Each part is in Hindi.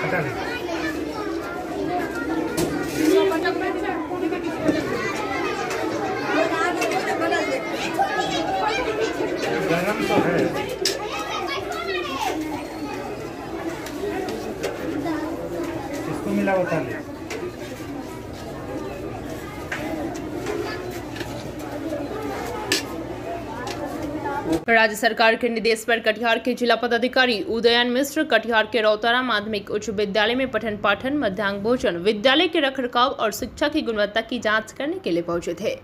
हटा ले। गरम तो है। इसको मिला बता ले। राज्य सरकार के निर्देश पर कटिहार के जिला पदाधिकारी उदयन मिश्र कटिहार के रौतारा माध्यमिक उच्च विद्यालय में पठन पाठन, मध्याह्न भोजन, विद्यालय के रखरखाव और शिक्षा की गुणवत्ता की जांच करने के लिए पहुंचे थे।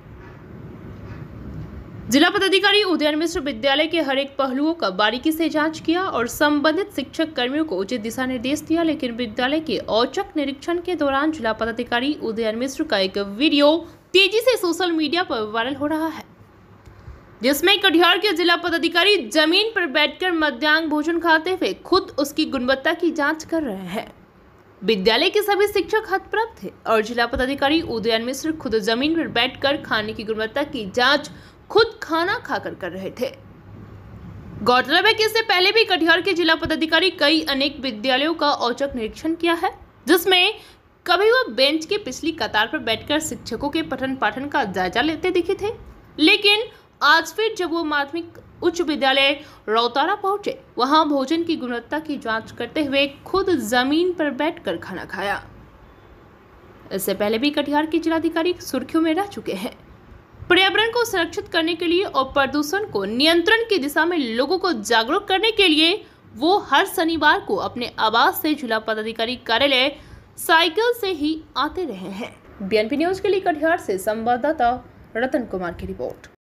जिला पदाधिकारी उदयन मिश्र विद्यालय के हर एक पहलुओं का बारीकी से जांच किया और संबंधित शिक्षक कर्मियों को उचित दिशा निर्देश दिया। लेकिन विद्यालय के औचक निरीक्षण के दौरान जिला पदाधिकारी उदयन मिश्र का एक वीडियो तेजी से सोशल मीडिया पर वायरल हो रहा है, जिसमें कटिहार के जिला पदाधिकारी जमीन पर बैठकर मध्याह्न भोजन खाते हुए खुद उसकी गुणवत्ता की जांच कर रहे हैं। विद्यालय के सभी शिक्षक हतप्रभ थे और जिला पदाधिकारी उदयन मिश्र खुद जमीन पर बैठकर खाने की गुणवत्ता की जांच खुद खाना खाकर कर रहे थे। गौरतलब है कि इससे पहले भी कटिहार के जिला पदाधिकारी कई अनेक विद्यालयों का औचक निरीक्षण किया है, जिसमें कभी वह बेंच के पिछली कतार पर बैठकर शिक्षकों के पठन पाठन का जायजा लेते दिखे थे। लेकिन आज फिर जब वो माध्यमिक उच्च विद्यालय रौतारा पहुंचे, वहां भोजन की गुणवत्ता की जांच करते हुए खुद जमीन पर बैठकर खाना खाया। इससे पहले भी कटिहार के जिलाधिकारी सुर्खियों में रह चुके हैं। पर्यावरण को संरक्षित करने के लिए और प्रदूषण को नियंत्रण की दिशा में लोगों को जागरूक करने के लिए वो हर शनिवार को अपने आवास से जिला पदाधिकारी कार्यालय साइकिल से ही आते रहे हैं। बीएनपी न्यूज के लिए कटिहार से संवाददाता रतन कुमार की रिपोर्ट।